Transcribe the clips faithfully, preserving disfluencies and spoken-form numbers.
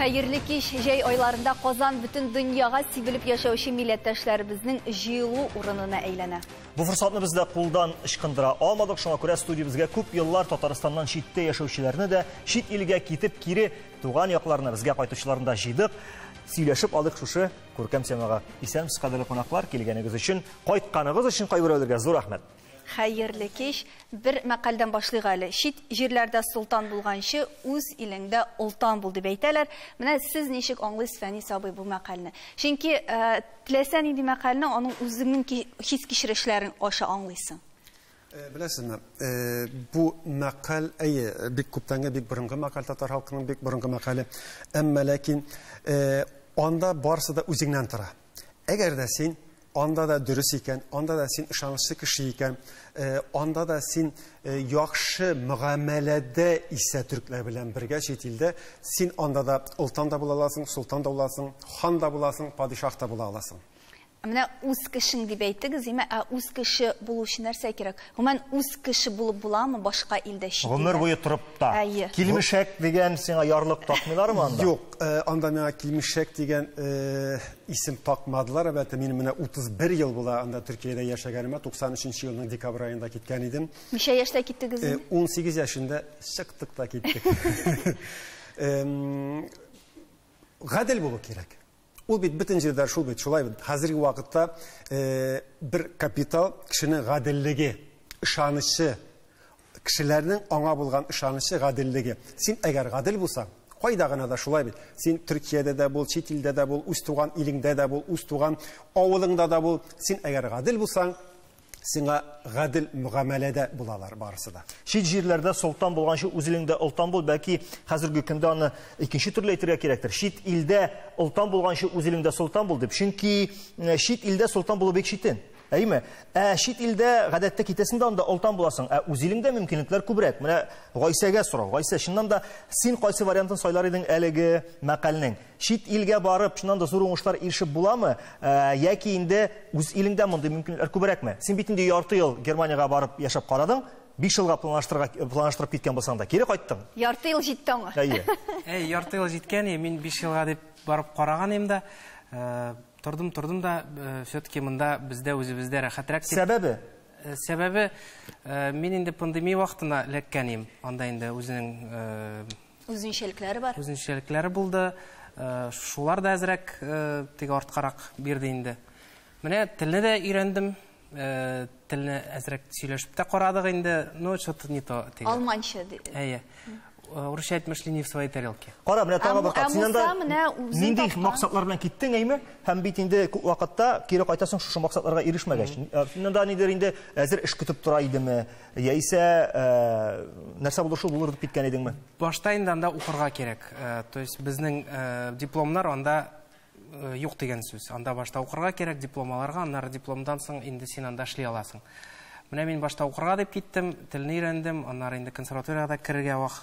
Хәерле кич, җәй айларында Казан бүтән дөньяга сибелеп яшәүче милләттәшләребезнең җыелу урынына әйләнә. Бу форсатны без дә кулдан ычкындыра алмадык, шуңа күрә студиябезгә күп еллар Татарстаннан читтә яшәүчеләрне дә чит илгә китеп кире туган якларына безгә кайтучыларны да җыйдык. Сөйләшеп алдык шушы күркәм темага. Исәнмез, кадерле кунаклар, килгәнегез өчен, кайтканыгыз өчен кайберәүләргә зур рәхмәт. Хәерле кич, бер мәкалдән башлыйк әле. Чит җирләрдә султан булганчы, үз илеңдә ултан бул дип әйтәләр. Менә сез ничек аңлыйсыз, Фәнис абый, бу мәкалне? Чөнки теләсә нинди мәкалне аның үзенең хис кичерешләрен аша аңлыйсың. Беләсезме, бу мәкаль әйе, бик күптәнге, бик борынгы мәкаль, татар халкының бик борынгы мәкале. Әмма ләкин анда барысы да үзеңнән тора. Әгәр дә син анда да дөрес икән, анда да син ышанычлы кеше икән, анда да син яхшы мөгамәләдә исә төркләр белән бергә чит илдә, син анда да ултан да була аласың, султан да буласың, хан да буласың, падишах та була аласың. Менә үз кешең дип әйттегез, әмма үз кеше булу өчен нәрсә кирәк? Гомумән үз кеше булып буламы башка илдә чит илдә? Гомер буе торып та. Килмешәк дигән сиңа ярлык такмыйлармы анда? Юк, анда миңа килмешәк дигән исем такмадылар. Әлбәттә, мин менә утыз бер ел була анда Төркиядә яшәгәнемә, туксан өченче елның декабрь аенда киткән идем. Ничә яшьтә киттегез? ун сигез яшында чыктык та киттек. Гадел булу кирәк. Ул бит бөтен җирдә шул бит, шулай бит. Хәзерге вакытта бер капитал кешенең гаделлеге, ышанышы, кешеләрнең аңа булган ышанышы, гаделлеге. Син әгәр гадел булсаң, кайда гына да шулай бит. Син Төркиядә дә бул, чит илдә дә бул, үз туган илеңдә дә бул, үз туган авылыңда да бул. Син әгәр гадел булсаң, сиңа гадел мөгамәләдә булалар барысы да. Чит җирләрдә султан булганчы үз илеңдә ултан бул, бәлки хәзерге көндә аны икенче төрле әйтергә кирәктер. Чит илдә ултан булганчы үз илеңдә султан бул дип. Чөнки чит илдә султан булу бик читен. Әйме? Ә чит илдә гадәттә китәсен дә анда ултан буласың. Ә үз илеңдә мөмкинлекләр күбрәк. Менә Гайсәгә сорау. Гайсә, чыннан да син кайсы вариантын сайлар идең әлеге мәкалнең? Чит илгә барып, чыннан да зур уңышлар ирешеп буламы? Яки инде үз илеңдә мондый мөмкинлекләр күбрәкме? Син бит инде ярты ел Германиягә барып яшәп карадың, биш елга планлаштырып киткән булсаң да, кире кайттың. Ярты ел җитте аңа. Әйе. Әй, ярты ел җиткән, мин биш елга дип барып караган идем дә, тордым, тордым да, все-таки монда бездә үзебездә рәхәтрәк. Сәбәбе? Сәбәбе, мин инде пандемия вакытына эләккән идем. Анда инде үзенең үзенчәлекләре бар. Үзенчәлекләре булды. Шулар да әзрәк теге арткарак бирде инде. Менә телне дә өйрәндем. Телне әзрәк сөйләшеп тә карадык инде. Ну, что-то не то. Алманча. Әйе. Урышать мышление не в своей тарелке. Кара, менә тагы бер кат. Син анда нинди үзең максатлар белән киттең, әйме? Һәм бит инде күп вакытта кире кайтасың шушы максатларга ирешмәгәч. Син анда нидер инде әзер эш көтеп тора идеме? Яисә нәрсә булыр шул булыр дип киткән идеңме? Башта инде анда укырга кирәк. То есть безнең дипломнар анда юк дигән сүз. Анда башта укырга кирәк, дипломаларга, аннары дипломдан соң инде син анда эшли аласың. Менә мин башта укырга дип киттем, телне өйрәндем, аннары инде консерваториягә керергә вак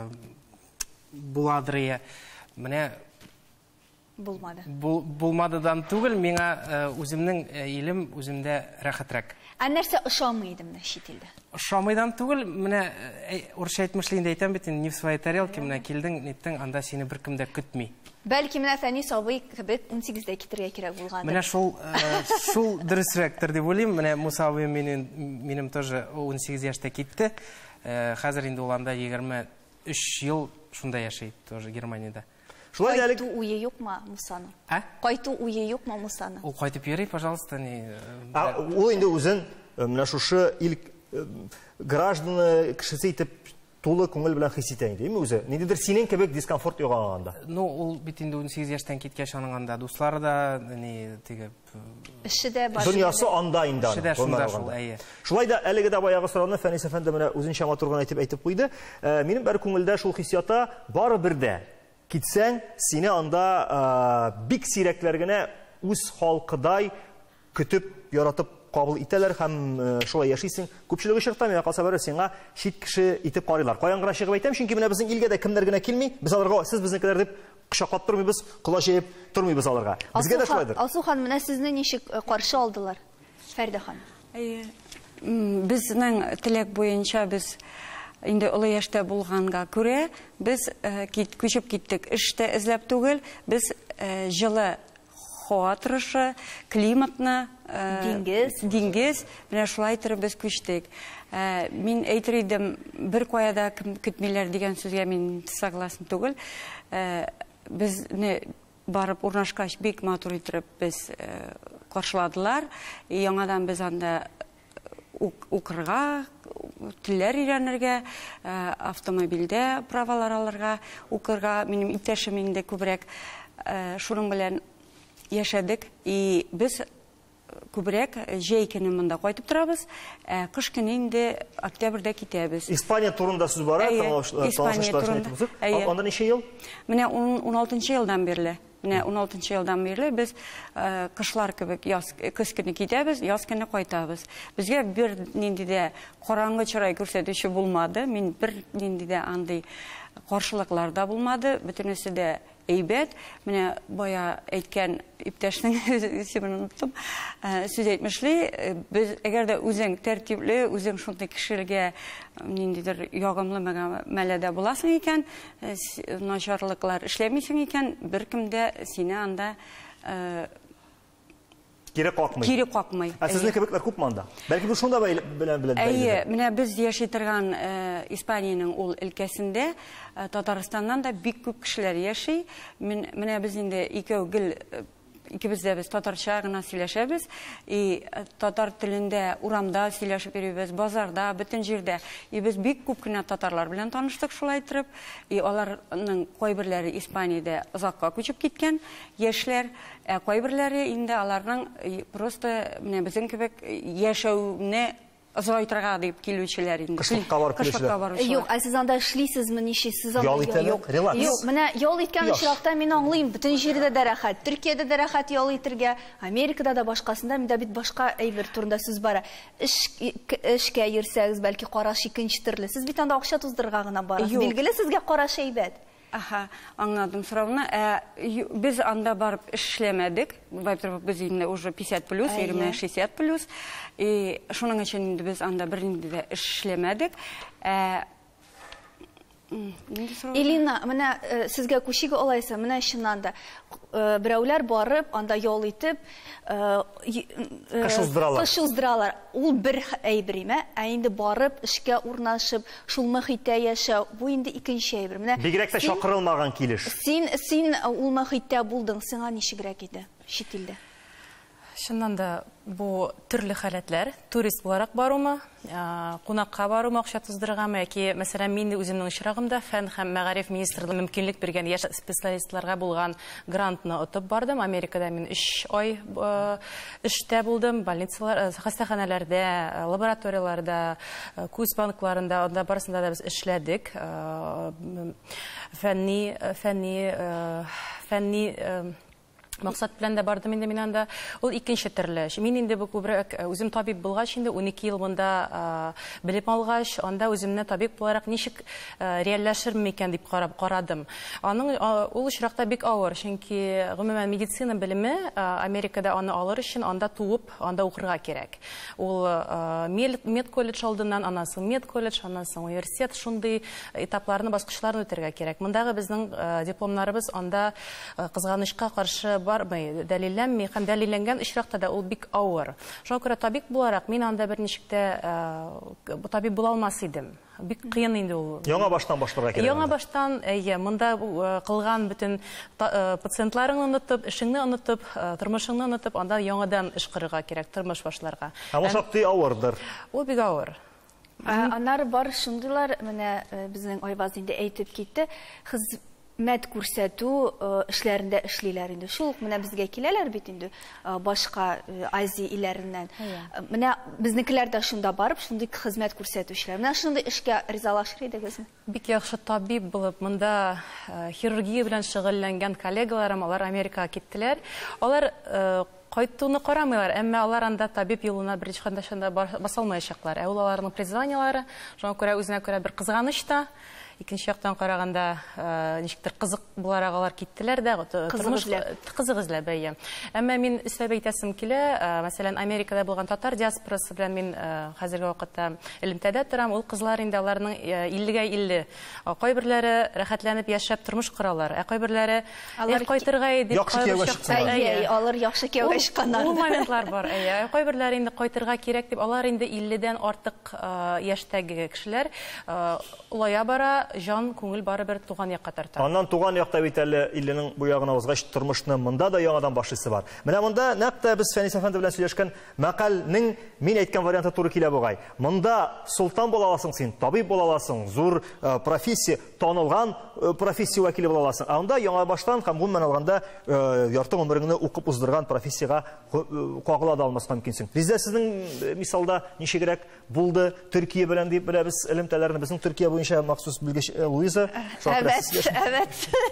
буладыр. Менә булмады. Булмадыдан түгел, миңа үземнең илем үземдә рәхәтрәк. Ә нәрсә ошамый идем менә чит илдә? Ошамыйдан түгел, менә урысча әйтмешли инде әйтәм бит, не в своей тарелке, менә килдең, ниттең, анда сине беркем дә көтми. Бәлки менә Фәнис абый кебек ун сигездә китергә кирәк булгандыр. Менә шул шул дөресрәктер дип уйлыйм. Менә Муса абый минем минем тоже ун сигез яшьтә китте. Хәзер инде ул анда егерме өч ел шунда яшәй, тоже Германиядә. Шулай да кайту уе юкмы Мусаның? А? Кайту уе юкмы Мусаның? Ул кайтып йөри, пожалуйста, не. Ул инде үзен менә шушы ил гражданы кешесе итеп тулы күңел белән хис итә инде, әйме үзе? Ниндидер синең кебек дискомфорт югаганда. Ну, ул бит инде ун сигез яшьтән киткәч аның анда дуслары да, не теге эше дә бар. Дөньясы анда инде. Эше дә шунда шул, әйе. Шулай да әлеге дә баягы сорауны Фәнис әфәнде менә үзенчә матур гына әйтеп әйтеп куйды. Минем бер күңелдә шул хиссията бары бер дә. Китсәң, сине анда бик сирәкләр генә үз халкыдай көтеп, яратып кабул итәләр һәм шулай яшисең. Күпчелеге чакта миңа калса бер сиңа чит кеше итеп карыйлар. Каян гына чыгып әйтәм, чөнки менә безнең илгә дә кемнәр генә килми, без аларга сез безнекеләр дип кычаклап тормыйбыз, кола җәеп тормыйбыз аларга. Безгә дә шулайдыр. Алсу ханым, менә сезне ничек каршы алдылар? Фәридә ханым. Безнең теләк буенча без инде олы яшьтә булганга күрә, без күчеп киттек эштә эзләп түгел, без җылы һава торышы, климатны, диңгез, менә шулай итеп без күчтек. Мин әйтер идем, бер каяда көтмиләр дигән сүзгә мин согласен түгел. Безне барып урнашкач бик матур итеп без каршыладылар. Яңадан без анда укырга, телләр өйрәнергә, автомобильдә правалар алырга, укырга. Минем иптәшем инде күбрәк шуның белән яшәдек. И без күбрәк җәй көне монда кайтып торабыз, кыш көне инде октябрьдә китәбез. Испания турында сүз бара, Испания турында. Анда ничә ел? Менә ун алтынчы елдан бирле. Менә ун алтынчы елдан бирле без кышлар кебек яз кыш көне китәбез, яз көне кайтабыз. Безгә бер нинди дә караңгы чырай күрсәтүче булмады. Мин бер нинди дә андый каршылыклар да булмады. Бөтенесе дә әйбәт. Менә бая әйткән иптәшнең исемен оныттым. Сүз әйтмешли, без әгәр дә үзең тәртипле, үзең шундый кешегә ниндидер ягымлы мәләдә буласың икән, начарлыклар эшләмисең икән, беркем дә сине анда кире какмый. Кире какмый. Ә сезнең кебекләр күпме анда? Бәлки бу шунда белән белән. Әйе, менә без яши торган Испаниянең ул өлкәсендә Татарстаннан да бик күп кешеләр яши. Менә без инде икәү гел икебез дә без татарча гына сөйләшәбез. И татар телендә урамда сөйләшеп йөрибез, базарда, бөтен җирдә. И без бик күп кенә татарлар белән таныштык шулай итеп. И аларның кайберләре Испаниядә озакка күчеп киткән яшьләр, ә кайберләре инде аларның просто менә безнең кебек яшәүне озайтырга дип килүчеләр инде. Кышлыкка барып килүчеләр. Юк, ә сез анда эшлисезме, ничек сез анда? Ял итәләр, релакс. Юк, менә ял иткән очракта мин аңлыйм, бөтен җирдә дә рәхәт. Төркиядә дә рәхәт ял итәргә, Америкада да башкасында, миндә бит башка әйбер турында сүз бара. Эш эшкә йөрсәгез, бәлки караш икенче төрле. Сез бит анда акча туздырырга гына барасыз. Билгеле, сезгә караш әйбәт. Аха, аңладым сорауны. Без анда барып эшләмәдек. Во-первых, без инде уже пятьдесят плюс, егерме шестьдесят плюс. И шуның өчен инде без анда бер инде дә эшләмәдек. Элина, менә сезгә күчиге алайса, менә чыннан да берәүләр барып, анда ял итеп, кышылдыралар. Ул бер әйбериме, ә инде барып, эшкә урнашып, шул мөхиттә яшәү, бу инде икенче әйбер. Менә бигрәк тә чакырылмаган килеш. Син син ул мөхиттә булдың, сиңа ничегрәк иде чит илдә? Шуннан да бу төрле халәтләр, турист буларак барумы, кунакка барумы, акча туздырыргамы, яки мәсәлән мин үземнең очрагымда фән һәм мәгариф министрлыгы мөмкинлек биргән яшь специалистларга булган грантны отып бардым. Америкада мин өч ай эштә булдым, больницалар, хастаханәләрдә, лабораторияларда, күз банкларында, анда барысында да без эшләдек. Фәнни фәнни фәнни Максат белән дә бардым инде мин анда. Ул икенче төрле. Мин инде бу күбрәк үзем табиб булгач инде унике ел монда белеп алгач, анда үземне табиб буларак ничек реальләшерме икән дип карап карадым. Аның ул очракта бик авыр, чөнки гомумән медицина белеме Америкада аны алыр өчен анда туып, анда укырга кирәк. Ул мед колледж алдыннан, аннан соң мед колледж, аннан соң университет, шундый этапларны, баскычларны үтәргә кирәк. Мондагы безнең дипломнарыбыз анда кызганычка каршы бармый, дәлилләнми, һәм дәлилләнгән очракта да ул бик авыр. Шуңа күрә табиб буларак мин анда бер ничек тә табиб була алмас идем. Бик кыен инде ул. Яңа баштан башларга кирәк. Яңа баштан, әйе, монда кылган бөтен пациентларыңны онытып, эшеңне онытып, тормышыңны онытып, анда яңадан эш кырырга кирәк, тормыш башларга. Һәм шактый авырдыр. Ул бик авыр. Аннары бар шундыйлар, менә безнең Айбаз инде әйтеп китте, хезмәт күрсәтү эшләрендә эшлиләр инде. Шул менә безгә киләләр бит инде башка Азия илләреннән. Менә безнекеләр дә шунда барып, шундый хезмәт күрсәтүчеләр. Менә шундый эшкә ризалашыр идегезме? Бик яхшы табиб булып, монда хирургия белән шөгыльләнгән коллегаларым, алар Америкага киттеләр. Алар кайтуны карамыйлар, әмма алар анда табиб юлына беренче кандашында баса алмаячаклар. Ә ул аларның призваниялары, шуңа күрә үзенә күрә бер кызганыч та. икенче яктан караганда ничектер кызык буларак алар киттеләр дә, тормыш кызык эзләп бәя. Әмма мин өстәп әйтәсем килә, мәсәлән, Америкада булган татар диаспорасы белән мин хәзерге вакытта элемтәдә торам, ул кызлар инде аларның иллегә илле. Кайберләре рәхәтләнеп яшәп тормыш коралар, ә кайберләре кайтырга дип алар яхшы кияүгә чыкканнар. Ул моментлар бар. Ә кайберләре инде кайтырга кирәк дип, алар инде илледән артык яшьтәге кешеләр улая бара, жан күңел барыбер туган якка тарта. Аннан туган якта бит әле илленең бу ягына узгач тормышны монда да яңадан башлыйсы бар. Менә монда нәкъ без Фәнис әфәнде белән сөйләшкән мәкальнең мин әйткән варианты туры килә бугай. Монда султан була аласың син, табиб була аласың, зур профессия, танылган профессия вәкиле була аласың. Анда яңа баштан һәм гомумән алганда ярты гомереңне укып уздырган профессиягә кагыла да алмаска мөмкинсең. Бездә сезнең мисалда ничегрәк булды Төркия белән дип беләбез элемтәләрне. Безнең Төркия буенча махсус белгеч Луиза. Evet, evet.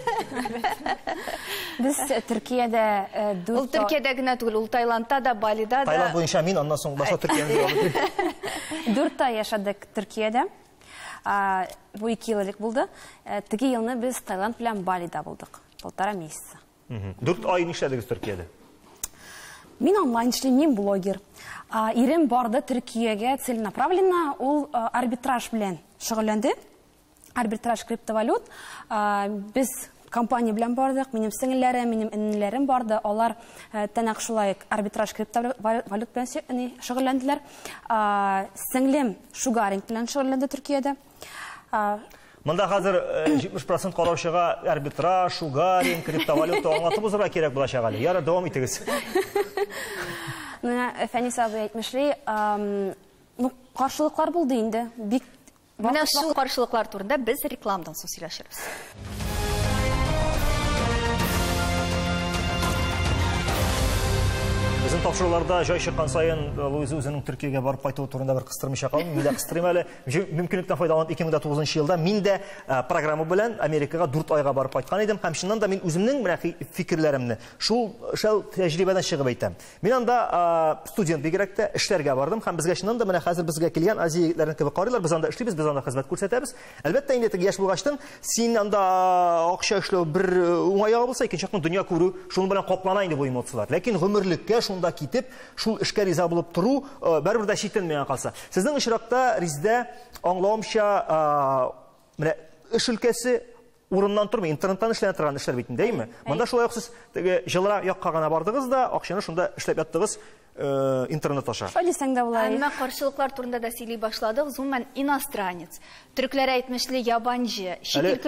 Biz Türkiye'de dört... Ул Төркиядә генә түгел, ул Таиландта да, Балида да. Таиланд буенча мин, аннан соң башка Төркияне. Dört ay yaşadık Türkiye'de. Bu iki yıllık buldu. Теге елны biz Таиланд белән Балида булдык. Полтора месяца. Дүрт ай нишләдегез Төркиядә? Мин онлайн эшлим, мин блогер. Ирем барды Төркиягә целенаправленно, ул арбитраж белән шөгыльләнде. Арбитраж криптовалют. Без компания белән бардык, минем сеңелләрем, минем эннеләрем барды. Алар тәнәк шулай арбитраж криптовалют белән шөгыльләнделәр. Сеңлем Шугаринг белән шөгыльләнде Төркиядә. Монда хәзер җитмеш процент караучыга арбитраж, шугаринг, криптовалюта аңлатып узырга кирәк булачак әле. Яра, дәвам итегез. Менә Фәнис абый әйтмешли, ну, каршылыклар булды инде. Бик Менә шул каршылыклар турында без рекламадан соң сөйләшәбез. Безнең тапшыруларда җай чыккан сайын Луиза үзенең Төркиягә барып кайтуы турында бер кыстырмыйча калмый. Мин дә кыстырыйм әле. Мөмкинлектән файдаланып ике мең дә тугызынчы елда мин дә программа белән Америкага дүрт айга барып кайткан идем. Һәм шуннан да мин үземнең менә фикерләремне шул шул тәҗрибәдән чыгып әйтәм. Мин анда студент бигрәк тә эшләргә бардым. Һәм безгә шуннан да менә хәзер безгә килгән Азия егетләрен кебек карыйлар. Без анда эшлибез, без анда хезмәт күрсәтәбез. Әлбәттә, инде теге яшь булгачтан син анда акча эшләү бер уңайга булса, икенче яктан дөнья күрү шуның белән каплана инде бу эмоциялар. Ләкин гомерлеккә шунда китеп шул эшкә риза булып тору бәрбер дә читенмәгән калса. Сезнең очракта Риздә аңлавымча менә эш өлкәсе урыннан тормый, интернеттан эшләнә торган эшләр бит, дәйме? Монда шулай ук сез теге җылырак якка гына бардыгыз да, акчаны шунда эшләп яттыгыз интернет аша. Шулай дисәң дә булай. Әмма каршылыклар турында да сөйли башладык. Зуман иностранец. Төрекләр әйтмешле ябанчы. Чит ил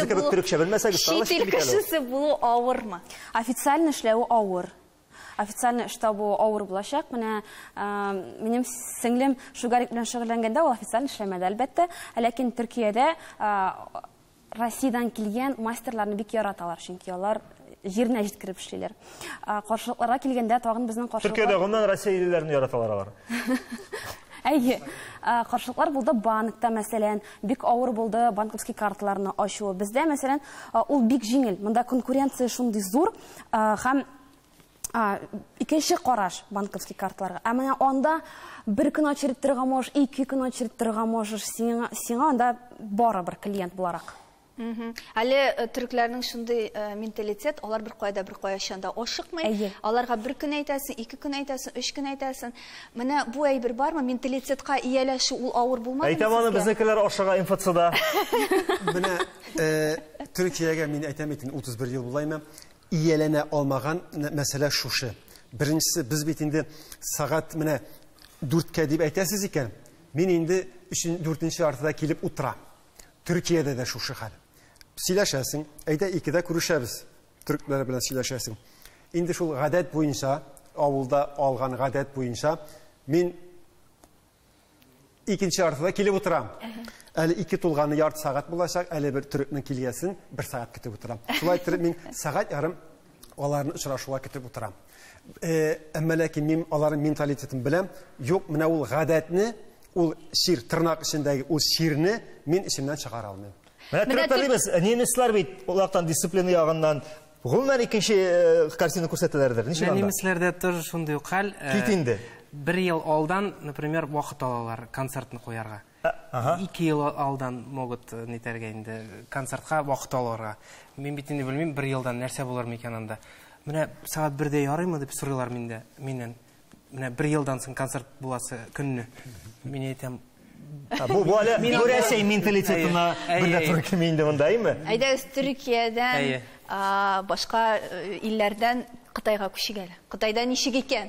кешесе булу авырмы? Официаль эшләү авыр. Официально штабу авыр булачак. Менә минем сеңлем Шугарик белән шөгыльләнгәндә ул официаль эшләмәде, әлбәттә. Ләкин Төркиядә Россиядән килгән мастерларны бик яраталар, чөнки алар җиренә җиткереп эшлиләр. Каршылыкларга килгәндә тагын безнең каршылыклар. Төркиядә гомумән Россиялеләрне яраталар алар. Әйе, каршылыклар булды банкта, мәсәлән, бик авыр булды банковский карталарны ачу. Бездә, мәсәлән, ул бик җиңел. Монда конкуренция шундый зур, һәм икенче караш банковский карталарга. Ә менә анда бер көн очередь торырга можеш, ике көн очередь торырга можеш, сиңа сиңа анда барыбер клиент буларак. Әле төрекләрнең шундый менталитет, алар бер кайда бер кайчанда ашыкмый. Аларга бер көн әйтәсең, ике көн әйтәсең, өч көн әйтәсең. Менә бу әйбер бармы? Менталитетка ияләшү ул авыр булмады. Әйтәм аны безнекеләр ашыга МФЦда. Менә Төркиягә мин әйтәм итен утыз бер ел булаймы? Ияләнә алмаган мәсьәлә шушы. Беренчесе, без бит инде сагать менә дүрткә дип әйтәсез икән. Мин инде дүртенче артыда килеп утыра. Төркиядә дә шушы хәл. Сөйләшәсең, әйдә икедә күрешәбез. Төркләр белән сөйләшәсең. Инде шул гадәт буенча, авылда алган гадәт буенча, мин икенче артыда килеп утырам. Әле ике тулганы ярты сагать булачак, әле бер төрекнең килгәсен бер сагать көтеп утырам. Шулай итеп мин сагать ярым аларны очрашуга көтеп утырам. Әмма ләкин мин аларның менталитетен беләм. Юк, менә ул гадәтне, ул шир тырнак ичендәге ул ширне мин ишемнән чыгара алмыйм. Менә төрекләребез, немецлар бит улактан дисциплина ягыннан гомумән икенче картина күрсәтәләрдер. Ничек анда? Немецләрдә тоже шундый ук хәл. Кит инде. Бер ел алдан, например, вакыт алалар концертны куярга. Ике ел алдан могут нетәргә инде концертка вакыт алырга. Мин бит инде белмим, бер елдан нәрсә булыр микән анда. Менә сәгать бердә ярыймы дип сорыйлар миндә. Миннән менә бер елдан соң концерт буласы көнне. Мин әйтәм, бу бу әле Русия менталитетына бер туры килми инде мондаймы? Әйдә Төркиядән, башка илләрдән Кытайга күчегәл. Кытайда ничек икән?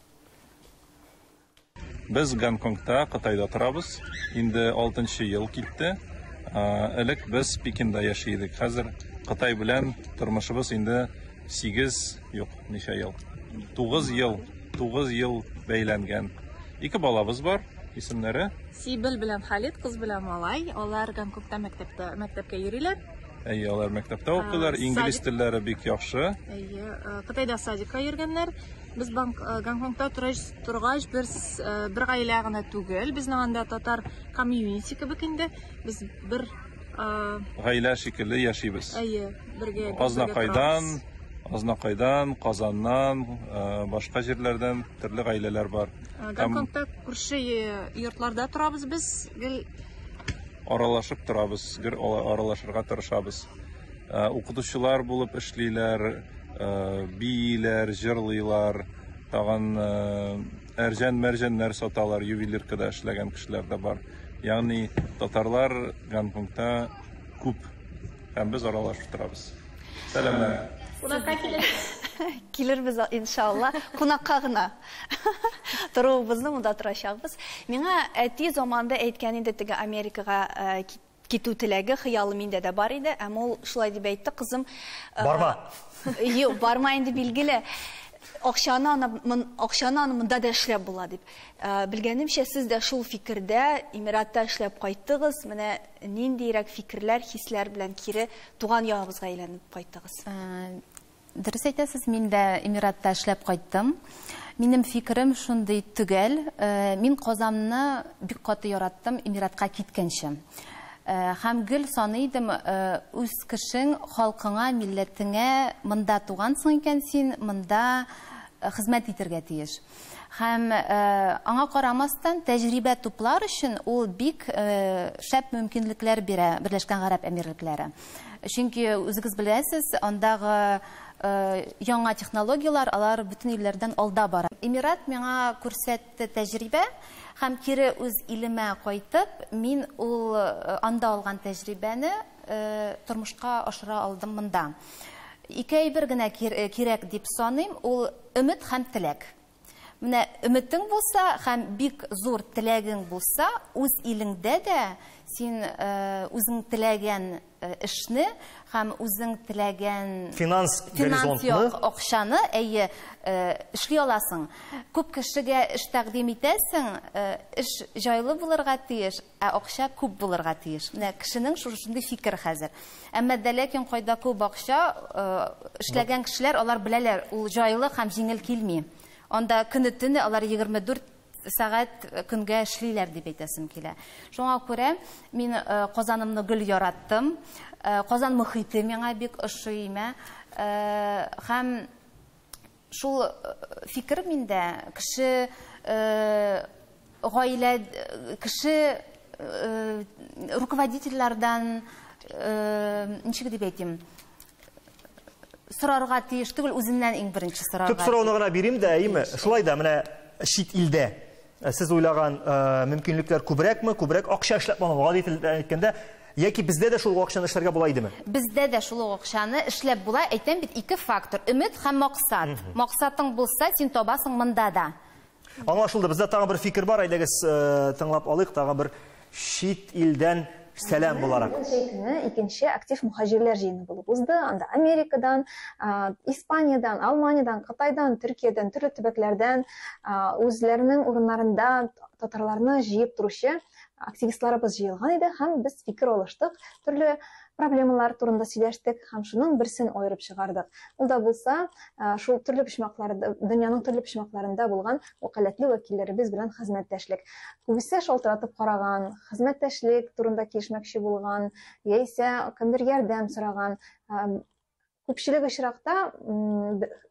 Без Гонконгта, Кытайда торабыз. Инде алтынчы ел китте. Элек без Пекинда яшәйдек. Хәзер Кытай белән тормышыбыз инде сигез, юк, ничә ел? тугыз ел, тугыз ел бәйләнгән. Ике балабыз бар, исемнәре? Сибел белән Халид, кыз белән малай. Алар Гонконгта мәктәптә, мәктәпкә йөриләр. Әйе, алар мәктәптә укыйлар, инглиз телләре бик яхшы. Әйе, Кытайда садикка йөргәннәр. Без Гонконгта торгач бер бер гаилә генә түгел, безнең анда татар комьюнити кебек инде. Без бер гаилә шикелле яшибез. Әйе, бергә. Азнакайдан, Азнакайдан, Казаннан, башка җирләрдән төрле гаиләләр бар. Гонконгта күрше йортларда торабыз без. Аралашып торабыз, гөр аралашырга тырышабыз. Укытучылар булып эшлиләр, бийләр, җырлыйлар, тагын әрҗән-мәрҗәннәр саталар, ювелиркада эшләгән кешеләр дә бар. Ягъни татарлар Гонконгта күп, һәм без аралашып торабыз. Сәламнәр. Килербез иншалла, кунакка гына. Торубызны монда торачакбыз. Миңа әти заманда әйткән инде теге Америкага китү теләге, хыялы миндә дә бар иде, әмма ул шулай дип әйтте, кызым. Барма. Юк, барма инде билгеле. Акчаны аны акчаны аны монда да эшләп була дип. Белгәнемчә, сез дә шул фикердә Эмиратта эшләп кайттыгыз. Менә ниндирәк фикерләр, хисләр белән кире туган ягыгызга әйләнеп кайттыгыз? Дөрес әйтәсез, мин дә Эмиратта эшләп кайттым. Минем фикерем шундый түгел. Мин Казанны бик каты яраттым Эмиратка киткәнче. Һәм гел саныйдым, үз кешең, халкыңа, милләтеңә монда тугансың икән син, монда хезмәт итәргә тиеш. Һәм аңа карамастан тәҗрибә туплар өчен ул бик шәп мөмкинлекләр бирә Берләшкән Гарәп Әмирлекләре. Чөнки үзегез беләсез, андагы яңа технологиялар, алар бөтен илләрдән алда бара. Эмират миңа күрсәтте тәҗрибә, һәм кире үз илемә кайтып, мин ул анда алган тәҗрибәне тормышка ашыра алдым монда. Ике әйбер генә кирәк дип саныйм, ул өмет һәм теләк. Менә өметең булса һәм бик зур теләгең булса, үз илеңдә дә син үзең теләгән эшне һәм үзең теләгән финанс горизонтны, акчаны әйе эшли аласың. Күп кешегә эш тәкъдим итәсең, эш җайлы булырга тиеш, ә акча күп булырга тиеш. Менә кешенең шундый фикер хәзер. Әмма дә ләкин кайда күп акча эшләгән кешеләр, алар беләләр, ул җайлы һәм җиңел килми. Анда көне-төне алар егерме дүрт сәгать көнгә эшлиләр дип әйтәсем килә. Шуңа күрә мин Казанымны гел яраттым. Казан мөхите миңа бик ошыймы. Һәм шул фикер миндә, кеше гаилә, кеше руководительләрдән ничек дип әйтим, сорарга тиеш түгел, үзеннән иң беренче сорарга. Төп сорауны гына бирим дә, әйме? Шулай да менә шит илдә сез уйлаган мөмкинлекләр күбрәкме, күбрәк акча эшләп алган әйткәндә, яки бездә дә шул акчаны эшләргә була идеме? Бездә дә шул акчаны эшләп була, әйтәм бит, ике фактор: өмет һәм максат. Максатың булса, син табасың монда да. Аңлашылды. Бездә тагын бер фикер бар, әйдәгез тыңлап алыйк, тагын бер шит илдән сәлам буларак. Икенче актив мухаҗирләр җыены булып узды. Анда Америкадан, Испаниядән, Алманиядән, Кытайдан, Төркиядән, төрле төбәкләрдән үзләренең урыннарында татарларны җыеп торучы активистларыбыз җыелган иде, һәм без фикер алыштык, төрле проблемалар турында сөйләштек, һәм шуның берсен аерып чыгардык. Ул да булса, шул төрле почмакларда, дөньяның төрле почмакларында булган вәкаләтле вәкилләребез белән хезмәттәшлек. Күбесе шалтыратып караган, хезмәттәшлек турында килешмәкче булган, яисә кемдер ярдәм сораган. Күпчелек очракта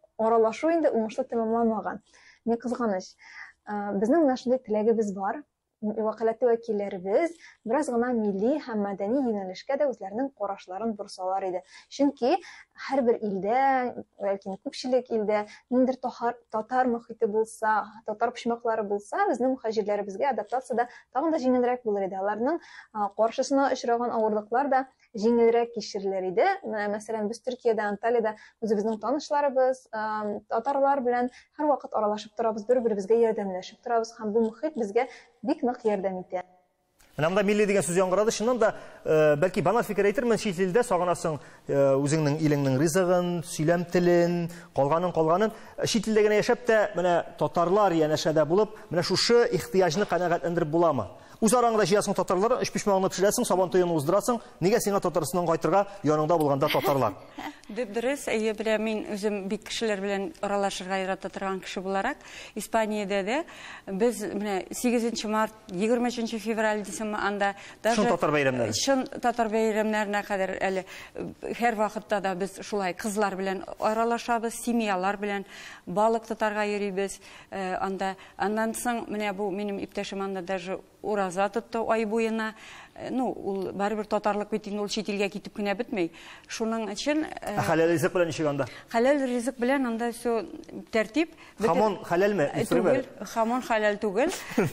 аралашу инде уңышлы тәмамланмаган. Не кызганыч. Безнең менә шундый теләгебез бар. вәкаләтле вәкилләребез бераз гына милли һәм мәдәни юнәлешкә дә үзләренең карашларын борсалар иде. Чөнки һәрбер илдә, бәлки күпчелек илдә ниндидер татар мөхите булса, татар почмаклары булса, безнең мөхаҗирләребезгә адаптациядә тагын да җиңелрәк булыр иде. Аларның каршысына очраган авырлыклар да җиңелрәк кичерелер иде. Мәсәлән, без Төркиядә, Анталиядә үзебезнең танышларыбыз, татарлар белән һәрвакыт аралашып торабыз, бер-беребезгә ярдәмләшеп торабыз һәм бу мөхит безгә бик нык ярдәм итә. Менә монда милли дигән сүз яңгырады. Чыннан да, бәлки банал фикер әйтермен, чит илдә сагынасың үзеңнең илеңнең ризыгын, сөйләм телен, калганын калганын. Чит илдә генә яшәп тә, менә татарлар янәшәдә булып, менә шушы ихтыяҗны канәгатьләндереп буламы? Үз араңда җыясың татарлар, эш пишмагыңны пешерәсең, сабан туен уздырасың. Нигә сиңа Татарстаннан кайтырга яныңда булганда татарлар? Дөрес, әйе, беләм, мин үзем бик кешеләр белән аралашырга ярата торган кеше буларак, Испаниядә дә без менә сигезенче март, егерменче февраль дисем анда даже шун татар бәйрәмнәре. Шун татар бәйрәмнәренә кадәр әле һәр вакытта да без шулай кызлар белән аралашабыз, семьялар белән балык тотарга йөрибез. Анда аннан соң менә бу минем иптәшем анда даже ураза тотты ай буена. Ну, ул барыбер татарлык бит инде ул чит илгә китеп кенә бетмәй. Шуның өчен хәләл ризык белән ничек анда? Хәләл ризык белән анда всё тәртип. Хамон хәләлме? Түгел, хамон хәләл түгел.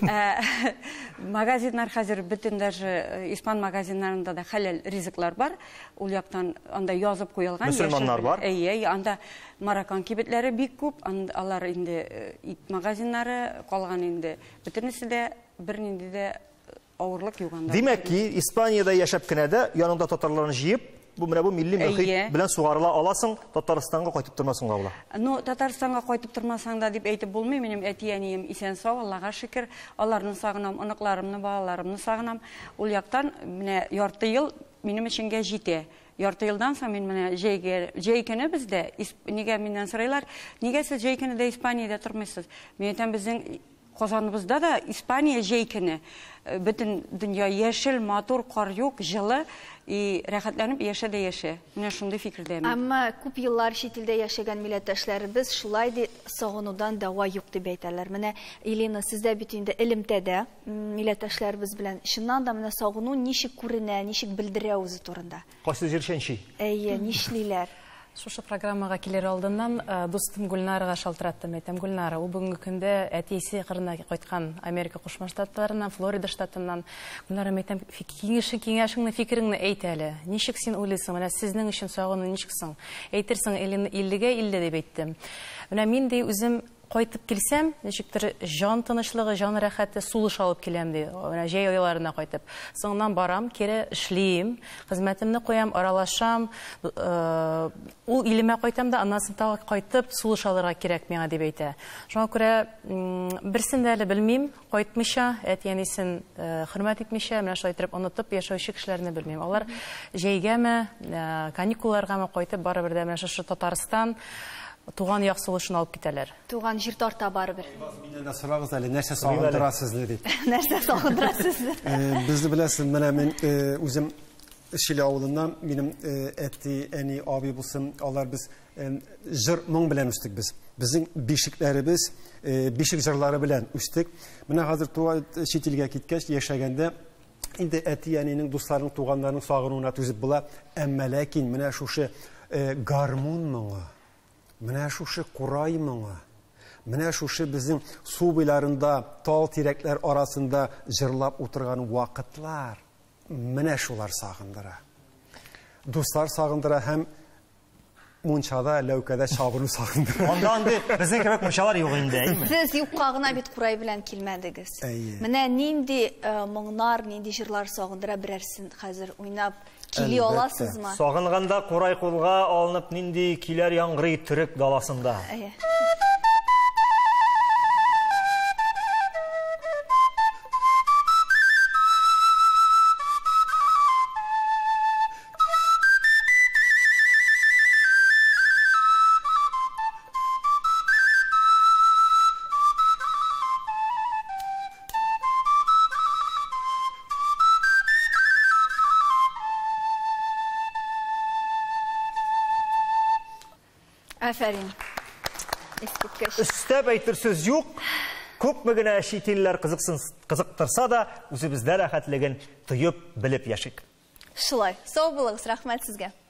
Магазиннар хәзер бөтен даже испан магазиннарында да хәләл ризыклар бар. Ул яктан анда язып куелган. Мөселманнар бар. Әйе, анда мароккан кибетләре бик күп. Алар инде ит магазиннары, калган инде бөтенесе дә бернинди дә авырлык юганда. Димәк ки, Испаниядә яшәп кенә дә яныңда татарларны җыеп, бу менә бу милли мөхит белән сугарыла аласың, Татарстанга кайтып тормасың гаула. Ну, Татарстанга кайтып тормасаң да дип әйтеп булмый. Минем әти-әнием исән сау, Аллага шөкер. Аларны сагынам, оныкларымны, балаларымны сагынам. Ул яктан менә ярты ел минем өчен җитә. Ярты елдан соң мин менә җәйгә, җәй көне бездә, нигә миннән сорыйлар, нигә сез җәй көне дә Испаниядә тормыйсыз? Мин әйтәм, безнең Казаныбызда да Испания җәй көне бөтен дөнья яшел, матур, кар юк, җылы, и рәхәтләнеп яшә дә яшә. Менә шундый фикердәмен. Әмма күп еллар чит илдә яшәгән милләттәшләребез шулай ди сагынудан дәва юк дип әйтәләр. Менә Елена, сездә бит инде элемтәдә милләттәшләребез белән чыннан да менә сагыну ничек күренә, ничек белдерә үзе турында? Кайсы җиршәнчи? Әйе, нишлиләр? Шушы программага килер алдыннан дустым Гүлнарга шалтыраттым. Әйтәм, Гүлнара, ул бүгенге көндә әтисе кырына кайткан Америка Кушма Штатларыннан, Флорида штатыннан. Гүлнара, әйтәм, киңәшең, киңәшеңне, фикереңне әйт әле. Ничек син уйлыйсың? Менә сезнең өчен сагыну ничек соң? Әйтерсең, иллегә илле дип әйттем. Менә мин дә үзем кайтып килсәм, ничектер жан тынычлыгы, жан рәхәте сулыш алып киләм ди. Менә җәй айларына кайтып. Соңнан барам, кире эшлим, хезмәтемне куям, аралашам, ул илемә кайтам да, аннан соң тагы кайтып сулыш алырга кирәк миңа дип әйтә. Шуңа күрә берсен дә әле белмим, кайтмыйча, әти-әнисен хөрмәт итмичә, менә шулай итеп онытып яшәүче кешеләрне белмим. Алар җәйгәме, каникулларгамы кайтып барыбер дә менә шушы Татарстан туган як сулышын алып китәләр. Туган җир тарта барыбер. Миннән дә сорагыз әле, нәрсә сагындырасыз дип. Нәрсә сагындырасыз? Безне беләсез, менә мин үзем Шиле авылыннан минем әти, әни, аби булсын, алар без җыр моң белән үстек без. Безнең бишекләребез бишек җырлары белән үстек. Менә хәзер туган чит илгә киткәч яшәгәндә инде әти, әнинең, дусларының, туганнарның сагынуына түзеп була. Әмма ләкин менә шушы гармун моңы, менә шушы курай моңы, менә шушы безнең су буйларында, тал тирәкләр арасында җырлап утырган вакытлар, менә шулар сагындыра. Дуслар сагындыра һәм мунчада, ләүкәдә чабыну сагындыра. Анда инде безнең кебек мунчалар юк инде, әйме? Сез юкка гына бит курай белән килмәдегез. Менә нинди моңнар, нинди җырлар сагындыра, берәрсен хәзер уйнап кили аласызмы? Сагынганда курай кулга алынып нинди киләр яңгырый төрек даласында. Әйе. Әфәрин. Өстәп әйтер сүз юк. күпме генә чит илләр кызыктырса да, үзебездә рәхәтлеген тоеп, белеп яшик. Шулай. Сау булыгыз, рәхмәт сезгә.